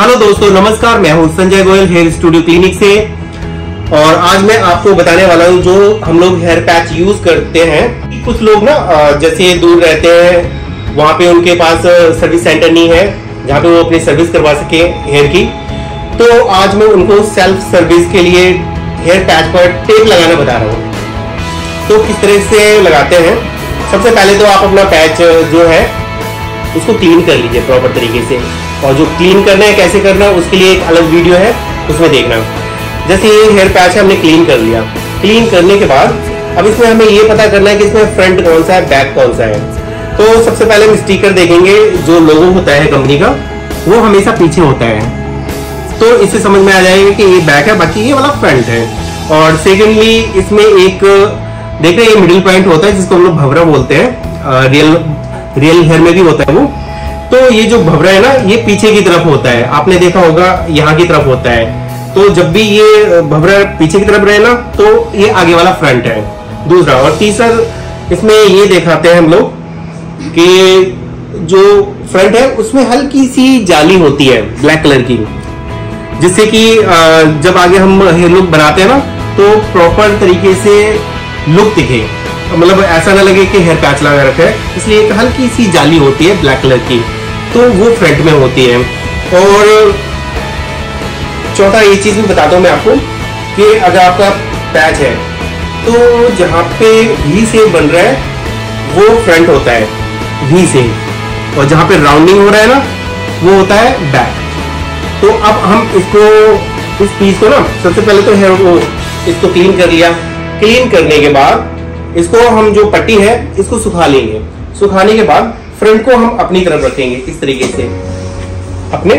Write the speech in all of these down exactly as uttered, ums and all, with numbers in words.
Hello दोस्तों, नमस्कार। मैं हूं Sanjay Goyal hair studio clinic से और आज मैं आपको बताने वाला हूं जो हम लोग हेयर पैच यूज करते हैं। कुछ लोग ना जैसे दूर रहते हैं, वहां पे उनके पास सर्विस सेंटर नहीं है जहां पे वो अपनी सर्विस करवा सके हेयर की। तो आज मैं उनको सेल्फ सर्विस के लिए हेयर पैच पर टेप लगाना बता रहा हूँ। तो किस तरह से लगाते हैं, सबसे पहले तो आप अपना पैच जो है उसको क्लीन कर लीजिए प्रॉपर तरीके से। और जो क्लीन करना है, कैसे करना है, उसके लिए एक अलग वीडियो है, उसमें देखना। जैसे ये हेयर पैच है, हमने क्लीन कर लिया। क्लीन करने के बाद अब इसमें हमें ये पता करना है कि इसमें फ्रंट कौन सा है, बैक कौन सा है। तो सबसे पहले हम स्टिकर देखेंगे। जो लोगो होता है कंपनी का, वो हमेशा पीछे होता है, तो इससे समझ में आ जाएगा कि ये बैक है, बाकी ये वाला फ्रंट है। और सेकेंडली इसमें एक देख रहे हैं, ये मिडिल पॉइंट होता है जिसको हम लोग भंवरा बोलते हैं। रियल रियल हेयर में भी होता है वो। तो ये जो भंवरा है ना, ये पीछे की तरफ होता है। आपने देखा होगा यहाँ की तरफ होता है। तो जब भी ये भंवरा पीछे की तरफ रहे ना, तो ये आगे वाला फ्रंट है दूसरा। और तीसरा इसमें ये दिखाते हैं हम लोग कि जो फ्रंट है उसमें हल्की सी जाली होती है ब्लैक कलर की, जिससे कि जब आगे हम हेयर लुक बनाते हैं ना, तो प्रॉपर तरीके से लुक दिखे, मतलब ऐसा ना लगे कि हेयर पैच लगा रखा है। इसलिए एक हल्की सी जाली होती है ब्लैक कलर की, तो वो फ्रंट में होती है। और चौथा ये चीज भी बताता हूँ मैं आपको कि अगर आपका पैच है तो जहाँ पे वी से बन रहा है वो फ्रंट होता है वी से, और जहाँ पे राउंडिंग हो रहा है ना, वो होता है बैक। तो अब हम इसको इस पीस को ना, सबसे पहले तो हेयर को इसको क्लीन कर लिया। क्लीन करने के बाद इसको हम जो पट्टी है इसको सुखा लेंगे। सुखाने के बाद फ्रंट को हम अपनी तरफ रखेंगे इस तरीके से अपने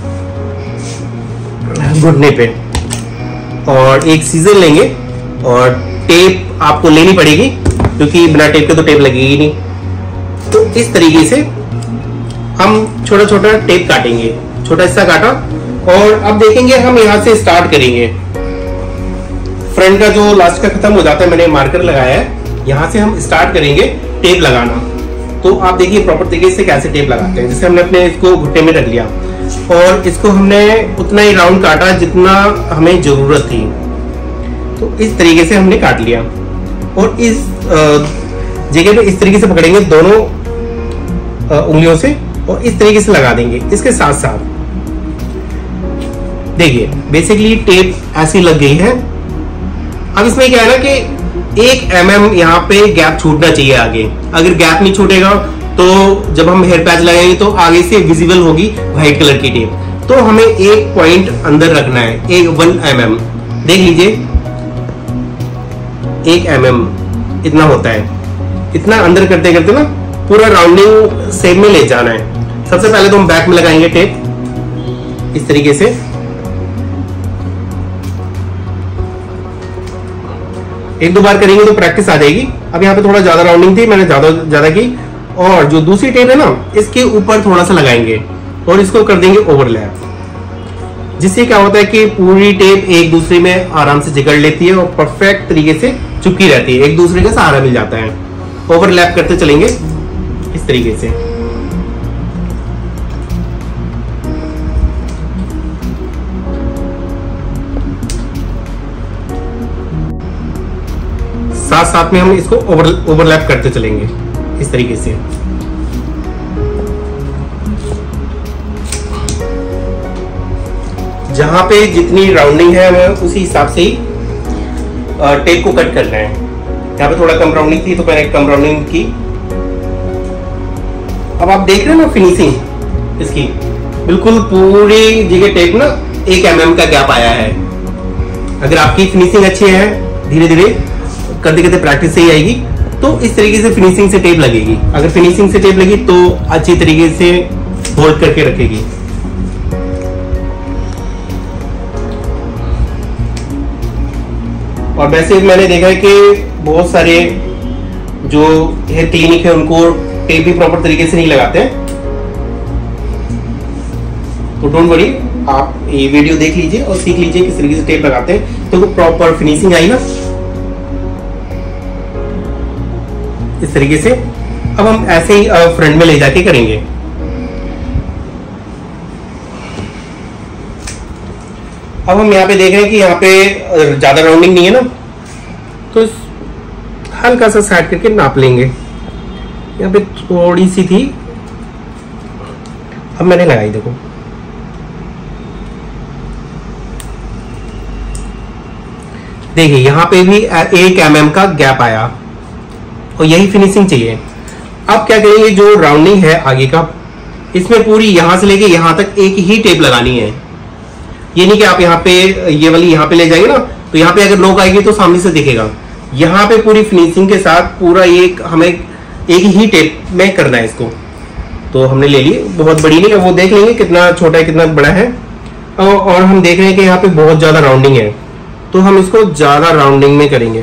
घुटने पे, और एक सीजर लेंगे और टेप आपको लेनी पड़ेगी क्योंकि बिना टेप के तो टेप लगेगी नहीं। तो इस तरीके से हम छोटा छोटा टेप काटेंगे, छोटा हिस्सा काटा। और अब देखेंगे हम यहां से स्टार्ट करेंगे। फ्रंट का जो लास्ट का खत्म हो जाता है, मैंने मार्कर लगाया है, यहां से हम स्टार्ट करेंगे टेप लगाना। तो आप देखिए प्रॉपर तरीके से कैसे टेप लगाते हैं। जैसे हमने अपने इसको घुटने में रख लिया और इसको हमने उतना ही राउंड काटा जितना हमें जरूरत थी। तो इस तरीके से हमने काट लिया और इस जगह पे इस तरीके से पकड़ेंगे दोनों उंगलियों से और इस तरीके से लगा देंगे। इसके साथ साथ देखिए बेसिकली टेप ऐसी लग गई है। अब इसमें क्या है ना कि एक एम एम यहाँ पे गैप छूटना चाहिए आगे। अगर गैप नहीं छूटेगा तो जब हम हेयर पैच लगाएंगे तो आगे से विजिबल होगी व्हाइट कलर की टेप। तो हमें एक पॉइंट अंदर रखना है, एक वन एम एम। देख लीजिए एक एम एम इतना होता है। इतना अंदर करते करते ना पूरा राउंडिंग शेप में ले जाना है। सबसे पहले तो हम बैक में लगाएंगे टेप इस तरीके से। एक दो बार करेंगे तो प्रैक्टिस आ जाएगी। अब यहाँ पे थोड़ा ज्यादा राउंडिंग थी, मैंने ज्यादा ज्यादा की। और जो दूसरी टेप है ना, इसके ऊपर थोड़ा सा लगाएंगे और इसको कर देंगे ओवरलैप, जिससे क्या होता है कि पूरी टेप एक दूसरे में आराम से जकड़ लेती है और परफेक्ट तरीके से चिपकी रहती है, एक दूसरे का सहारा मिल जाता है। ओवरलैप करते चलेंगे इस तरीके से। साथ साथ में हम इसको ओवर ओवरलैप करते चलेंगे इस तरीके से। जहां पे जितनी राउंडिंग है हमें उसी हिसाब से ही टेप को कट करना है। यहाँ पे थोड़ा कम राउंडिंग थी तो मैंने कम राउंडिंग की। अब आप देख रहे हैं ना फिनिशिंग इसकी, बिल्कुल पूरी जगह टेप ना एक एम एम का गैप आया है। अगर आपकी फिनिशिंग अच्छी है, धीरे धीरे करते करते प्रैक्टिस से ही आएगी, तो इस तरीके से फिनिशिंग से टेप लगेगी। अगर फिनिशिंग से टेप लगी तो अच्छी तरीके से होल्ड करके रखेगी। और वैसे मैंने देखा है कि बहुत सारे जो हेयर क्लिनिक है उनको टेप भी प्रॉपर तरीके से नहीं लगाते हैं। तो डोंट वरी, आप ये वीडियो देख लीजिए और सीख लीजिए किस तरीके से टेप लगाते हैं। तो प्रॉपर फिनिशिंग आई ना इस तरीके से। अब हम ऐसे ही फ्रंट में ले जाके करेंगे। अब हम यहाँ पे देख रहे हैं कि यहाँ पे ज्यादा राउंडिंग नहीं है ना, तो हल्का सा साइड करके नाप लेंगे। यहाँ पे थोड़ी सी थी, अब मैंने लगाई, देखो देखिए यहाँ पे भी एक एम एम का गैप आया और यही फिनिशिंग चाहिए। अब क्या करेंगे, जो राउंडिंग है आगे का, इसमें पूरी यहां से लेके यहां तक एक ही टेप लगानी है। ये नहीं कि आप यहाँ पे ये वाली यहाँ पे ले जाएंगे ना, तो यहाँ पे अगर लोग आएंगे तो सामने से दिखेगा। यहाँ पे पूरी फिनिशिंग के साथ पूरा ये हमें एक ही टेप में करना है इसको। तो हमने ले ली, बहुत बड़ी नहीं है, वो देख लेंगे कितना छोटा है कितना बड़ा है। और हम देख रहे हैं कि यहाँ पे बहुत ज्यादा राउंडिंग है, तो हम इसको ज्यादा राउंडिंग में करेंगे।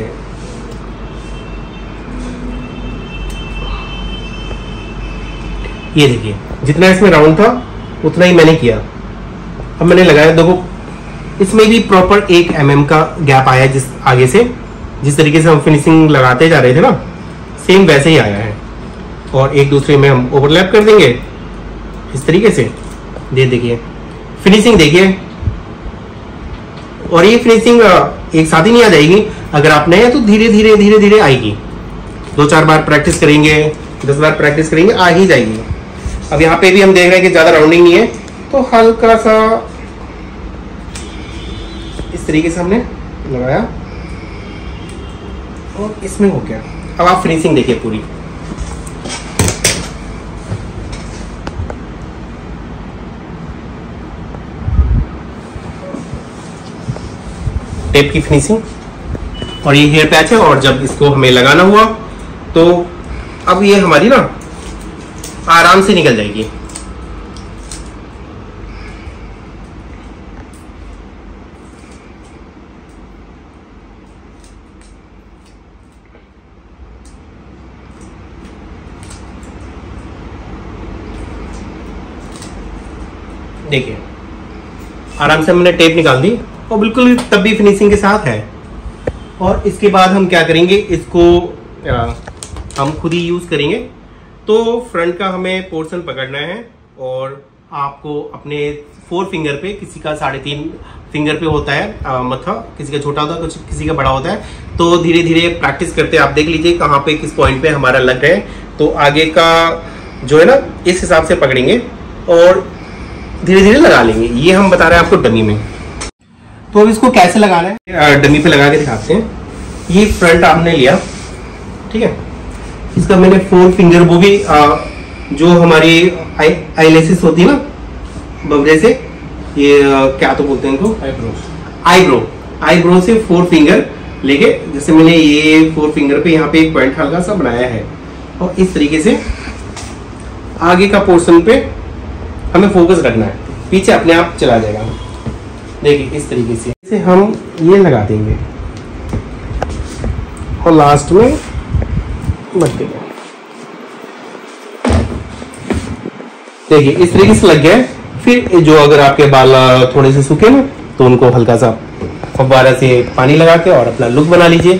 ये देखिए जितना इसमें राउंड था उतना ही मैंने किया। अब मैंने लगाया, देखो इसमें भी प्रॉपर एक एम एम का गैप आया, जिस आगे से जिस तरीके से हम फिनिशिंग लगाते जा रहे थे ना, सेम वैसे ही आया है। और एक दूसरे में हम ओवरलैप कर देंगे इस तरीके से। दे देखिए फिनिशिंग देखिए, और ये फिनिशिंग एक साथ ही नहीं आ जाएगी, अगर आप नए हैं तो धीरे धीरे धीरे धीरे आएगी। दो चार बार प्रैक्टिस करेंगे, दस बार प्रैक्टिस करेंगे, आ ही जाएगी। अब यहाँ पे भी हम देख रहे हैं कि ज्यादा राउंडिंग नहीं है, तो हल्का सा इस तरीके से हमने लगाया और इसमें हो गया। अब आप फिनिशिंग देखिए पूरी, टेप की फिनिशिंग। और ये हेयर पैच है, और जब इसको हमें लगाना हुआ तो अब ये हमारी ना आराम से निकल जाएगी। देखिए आराम से हमने टेप निकाल दी और बिल्कुल तब भी फिनिशिंग के साथ है। और इसके बाद हम क्या करेंगे, इसको आ, हम खुद ही यूज करेंगे। तो फ्रंट का हमें पोर्शन पकड़ना है और आपको अपने फोर फिंगर पे, किसी का साढ़े तीन फिंगर पे होता है आ, मत्था, किसी का छोटा होता है, कुछ किसी का बड़ा होता है। तो धीरे धीरे प्रैक्टिस करते आप देख लीजिए कहाँ पे किस पॉइंट पे हमारा लग रहा है। तो आगे का जो है ना इस हिसाब से पकड़ेंगे और धीरे धीरे लगा लेंगे। ये हम बता रहे हैं आपको डमी में। तो अब इसको कैसे लगाना है डमी पे लगा के दिखाते हैं। ये फ्रंट आपने लिया, ठीक है, इसका मैंने फोर फिंगर, वो भी आ, जो हमारी आई आईलेसिस होती है ना बबरे से, ये आ, क्या तो बोलते हैं इनको, आईब्रो आईब्रो आईब्रो से फोर फिंगर लेके, जैसे मैंने ये फोर फिंगर पे यहाँ पे एक पॉइंट हल्का सा बनाया है और इस तरीके से आगे का पोर्शन पे हमें फोकस रखना है, पीछे अपने आप चला जाएगा। देखिए इस तरीके से इसे हम ये लगा देंगे और लास्ट में बच देंगे। देखिए इस तरीके से लग गया है। फिर जो अगर आपके बाल थोड़े से सूखे ना, तो उनको हल्का सा फव्वारा से पानी लगा के और अपना लुक बना लीजिए।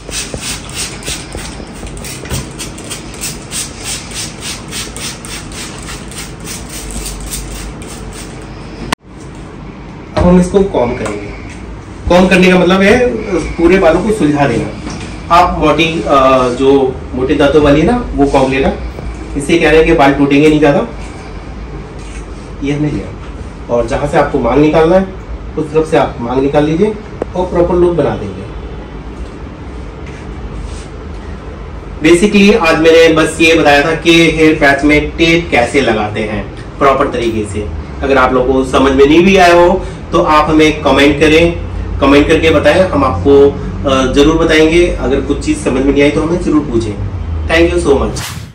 हम इसको कॉम करेंगे। कॉम करने का मतलब है पूरे बालों को सुलझा देना। आप मोटी जो मोटे दांतों वाली है ना वो कॉम लेना, इससे क्या है कि बाल टूटेंगे नहीं ज्यादा। ये हमने लिया और जहां से आपको मांग निकालना है उस तरफ से आप मांग निकाल लीजिए और प्रॉपर लुक बना देंगे। बेसिकली आज मैंने बस ये बताया था कि हेयर पैच में टेप कैसे लगाते हैं प्रॉपर तरीके से। अगर आप लोगों को समझ में नहीं भी आया हो तो आप हमें कमेंट करें, कमेंट करके बताएं, हम आपको जरूर बताएंगे। अगर कुछ चीज समझ में नहीं आई तो हमें जरूर पूछें। Thank you so much.